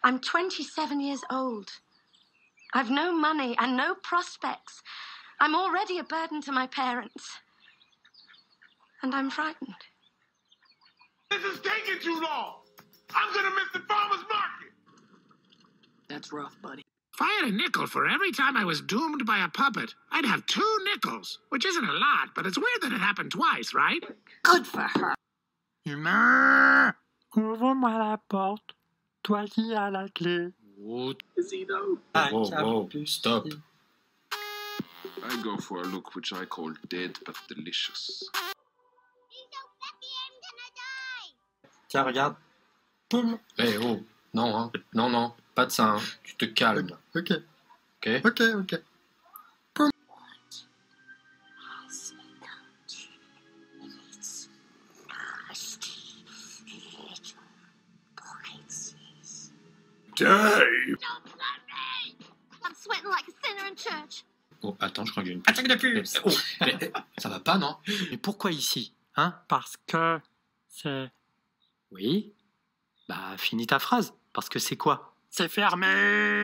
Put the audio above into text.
I'm 27 years old. I've no money and no prospects. I'm already a burden to my parents. And I'm frightened. This is taking too long. I'm gonna miss the farmer's market. That's rough, buddy. If I had a nickel for every time I was doomed by a puppet, I'd have 2 nickels, which isn't a lot, but it's weird that it happened twice, right? Good for her. Humain! Ouvre-moi la porte, toi qui as la clé. Does he know? Whoa, stop. I go for a look which I call dead but delicious. Tiens, regarde. Poum. Eh oh, non, hein. Non, pas de ça, hein. Tu te calmes. Ok. Ok. Poum. Dave! I'm sweating like a sinner in church. Oh, attends, je crois qu'il y a une... Attaque de puce. Oh, ça va pas, non? Mais pourquoi ici, hein? Parce que c'est... Oui? Bah, finis ta phrase. Parce que c'est quoi? C'est fermé!